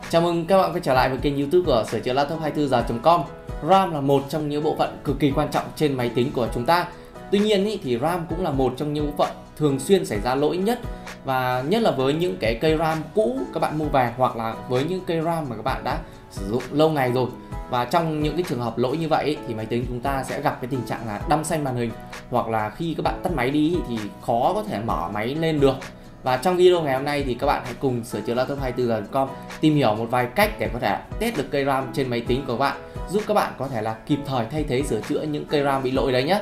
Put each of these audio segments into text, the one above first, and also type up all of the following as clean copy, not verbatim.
Chào mừng các bạn quay trở lại với kênh YouTube của sửa chữa laptop 24giờ.com. RAM là một trong những bộ phận cực kỳ quan trọng trên máy tính của chúng ta. Tuy nhiên thì RAM cũng là một trong những bộ phận thường xuyên xảy ra lỗi nhất, và nhất là với những cái cây RAM cũ các bạn mua về, hoặc là với những cây RAM mà các bạn đã sử dụng lâu ngày rồi. Và trong những cái trường hợp lỗi như vậy thì máy tính chúng ta sẽ gặp cái tình trạng là đăm xanh màn hình, hoặc là khi các bạn tắt máy đi thì khó có thể mở máy lên được. Và trong video ngày hôm nay thì các bạn hãy cùng sửa chữa laptop 24giờ.com tìm hiểu một vài cách để có thể test được cây RAM trên máy tính của các bạn, giúp các bạn có thể là kịp thời thay thế sửa chữa những cây RAM bị lỗi đấy nhé.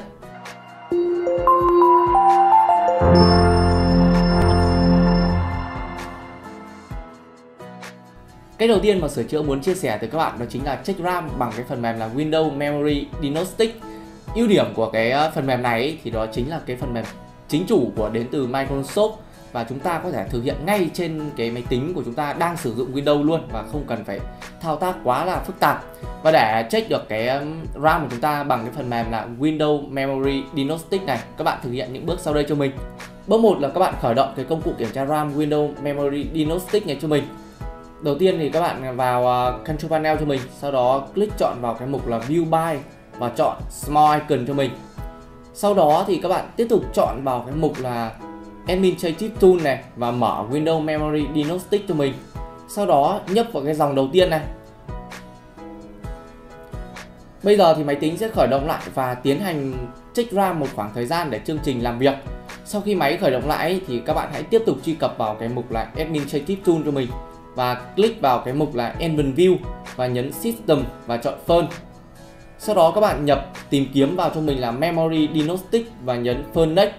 Cách đầu tiên mà sửa chữa muốn chia sẻ tới các bạn đó chính là check RAM bằng cái phần mềm là Windows Memory Diagnostic. Ưu điểm của cái phần mềm này thì đó chính là cái phần mềm chính chủ đến từ Microsoft, và chúng ta có thể thực hiện ngay trên cái máy tính của chúng ta đang sử dụng Windows luôn, và không cần phải thao tác quá là phức tạp. Và để check được cái RAM của chúng ta bằng cái phần mềm là Windows Memory Diagnostic này, các bạn thực hiện những bước sau đây cho mình. Bước 1 là các bạn khởi động cái công cụ kiểm tra RAM Windows Memory Diagnostic này cho mình. Đầu tiên thì các bạn vào Control Panel cho mình, sau đó click chọn vào cái mục là View By và chọn Small Icon cho mình. Sau đó thì các bạn tiếp tục chọn vào cái mục là Administrative Tool này và mở Windows Memory Diagnostic cho mình. Sau đó nhấp vào cái dòng đầu tiên này. Bây giờ thì máy tính sẽ khởi động lại và tiến hành check RAM một khoảng thời gian để chương trình làm việc. Sau khi máy khởi động lại thì các bạn hãy tiếp tục truy cập vào cái mục là Administrative Tool cho mình và click vào cái mục là Advanced View và nhấn System và chọn File. Sau đó các bạn nhập tìm kiếm vào cho mình là Memory Diagnostic và nhấn File Next.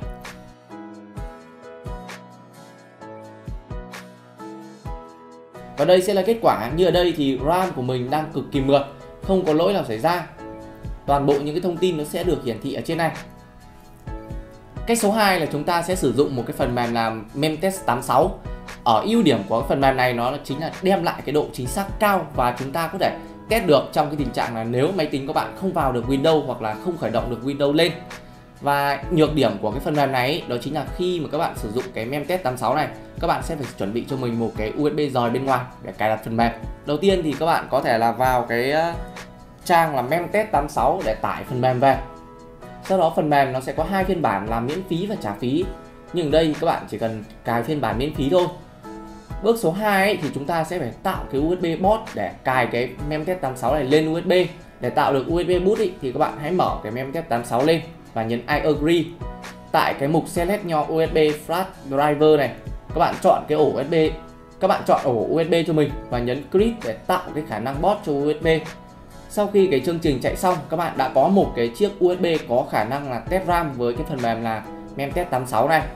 Và đây sẽ là kết quả. Như ở đây thì RAM của mình đang cực kỳ mượt, không có lỗi nào xảy ra. Toàn bộ những cái thông tin nó sẽ được hiển thị ở trên này. Cách số 2 là chúng ta sẽ sử dụng một cái phần mềm là Memtest 86. Ở ưu điểm của cái phần mềm này nó chính là đem lại cái độ chính xác cao, và chúng ta có thể test được trong cái tình trạng là nếu máy tính của bạn không vào được Windows hoặc là không khởi động được Windows lên. Và nhược điểm của cái phần mềm này đó chính là khi mà các bạn sử dụng cái Memtest 86 này, các bạn sẽ phải chuẩn bị cho mình một cái USB rời bên ngoài để cài đặt phần mềm. Đầu tiên thì các bạn có thể là vào cái trang là Memtest 86 để tải phần mềm về. Sau đó phần mềm nó sẽ có hai phiên bản là miễn phí và trả phí. Nhưng ở đây các bạn chỉ cần cài phiên bản miễn phí thôi. Bước số 2 thì chúng ta sẽ phải tạo cái USB port để cài cái Memtest 86 này lên USB. Để tạo được USB boot thì các bạn hãy mở cái Memtest 86 lên và nhấn I agree. Tại cái mục Select your USB flash driver này, các bạn chọn cái ổ USB, các bạn chọn ổ USB cho mình và nhấn create để tạo cái khả năng boot cho USB. Sau khi cái chương trình chạy xong, các bạn đã có một cái chiếc USB có khả năng là test RAM với cái phần mềm là Memtest 86 này.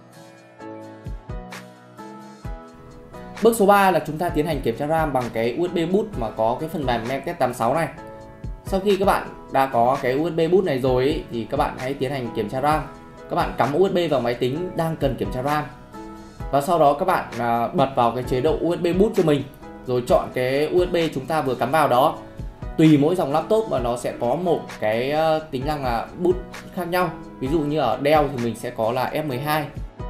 Bước số 3 là chúng ta tiến hành kiểm tra RAM bằng cái USB boot mà có cái phần mềm Memtest 86 này. Sau khi các bạn đã có cái USB boot này rồi thì các bạn hãy tiến hành kiểm tra RAM. Các bạn cắm USB vào máy tính đang cần kiểm tra RAM. Và sau đó các bạn bật vào cái chế độ USB boot cho mình, rồi chọn cái USB chúng ta vừa cắm vào đó. Tùy mỗi dòng laptop mà nó sẽ có một cái tính năng là boot khác nhau. Ví dụ như ở Dell thì mình sẽ có là F12.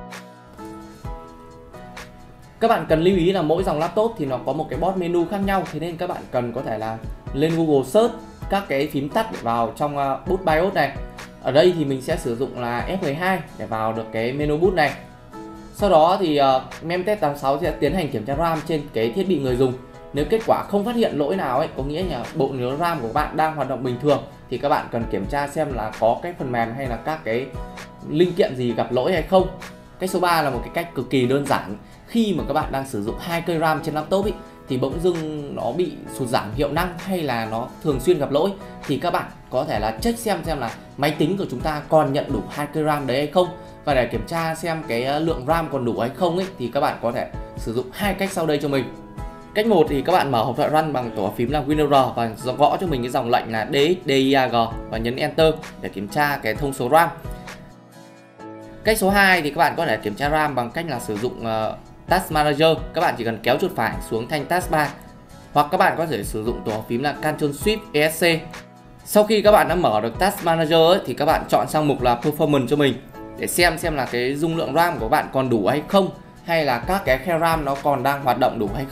Các bạn cần lưu ý là mỗi dòng laptop thì nó có một cái boot menu khác nhau, thế nên các bạn cần có thể là lên Google search các cái phím tắt để vào trong boot BIOS này. Ở đây thì mình sẽ sử dụng là F12 để vào được cái menu boot này. Sau đó thì Memtest 86 sẽ tiến hành kiểm tra RAM trên cái thiết bị người dùng. Nếu kết quả không phát hiện lỗi nào có nghĩa là bộ nhớ RAM của các bạn đang hoạt động bình thường, thì các bạn cần kiểm tra xem là có cái phần mềm hay là các cái linh kiện gì gặp lỗi hay không. Cách số 3 là một cái cách cực kỳ đơn giản. Khi mà các bạn đang sử dụng hai cây RAM trên laptop thì bỗng dưng nó bị sụt giảm hiệu năng hay là nó thường xuyên gặp lỗi, thì các bạn có thể là check xem là máy tính của chúng ta còn nhận đủ hai cây RAM đấy hay không. Và để kiểm tra xem cái lượng RAM còn đủ hay không thì các bạn có thể sử dụng hai cách sau đây cho mình. Cách 1 thì các bạn mở hộp thoại run bằng tổ phím là Windows R và gõ cho mình cái dòng lệnh là DXDIAG và nhấn Enter để kiểm tra cái thông số RAM. Cách số 2 thì các bạn có thể kiểm tra RAM bằng cách là sử dụng Task Manager. Các bạn chỉ cần kéo chuột phải xuống thanh taskbar, hoặc các bạn có thể sử dụng tổ phím là Ctrl Shift ESC. Sau khi các bạn đã mở được Task Manager thì các bạn chọn sang mục là Performance cho mình để xem là cái dung lượng RAM của bạn còn đủ hay không, hay là các cái khe RAM nó còn đang hoạt động đủ hay không.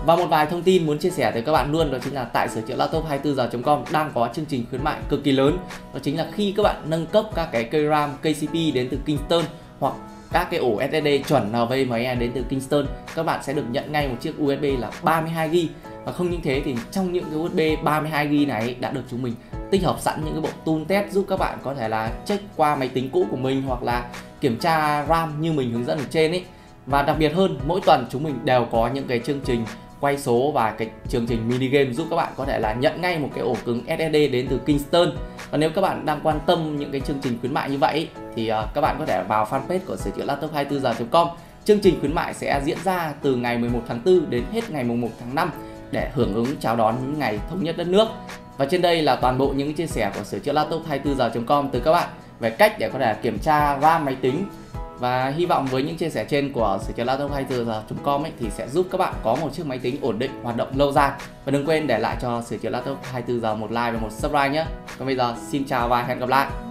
Và một vài thông tin muốn chia sẻ tới các bạn luôn, đó chính là tại sửa chữa laptop 24giờ.com đang có chương trình khuyến mại cực kỳ lớn. Đó chính là khi các bạn nâng cấp các cái cây RAM, cây CPU đến từ Kingston hoặc các cái ổ SSD chuẩn NVMe đến từ Kingston, các bạn sẽ được nhận ngay một chiếc USB là 32GB. Và không những thế thì trong những cái USB 32GB này đã được chúng mình tích hợp sẵn những cái bộ tool test giúp các bạn có thể là check qua máy tính cũ của mình hoặc là kiểm tra RAM như mình hướng dẫn ở trên ấy. Và đặc biệt hơn, mỗi tuần chúng mình đều có những cái chương trình quay số và cái chương trình mini game giúp các bạn có thể là nhận ngay một cái ổ cứng SSD đến từ Kingston. Và nếu các bạn đang quan tâm những cái chương trình khuyến mại như vậy thì các bạn có thể vào fanpage của sửa chữa laptop 24giờ.com. Chương trình khuyến mại sẽ diễn ra từ ngày 11 tháng 4 đến hết ngày 1 tháng 5 để hưởng ứng chào đón những ngày thống nhất đất nước. Và trên đây là toàn bộ những chia sẻ của sửa chữa laptop 24giờ.com từ các bạn về cách để có thể kiểm tra RAM máy tính. Và hy vọng với những chia sẻ trên của sửa chữa laptop 24giờ.com thì sẽ giúp các bạn có một chiếc máy tính ổn định, hoạt động lâu dài. Và đừng quên để lại cho sửa chữa laptop 24giờ một like và một subscribe nhé. Còn bây giờ xin chào và hẹn gặp lại.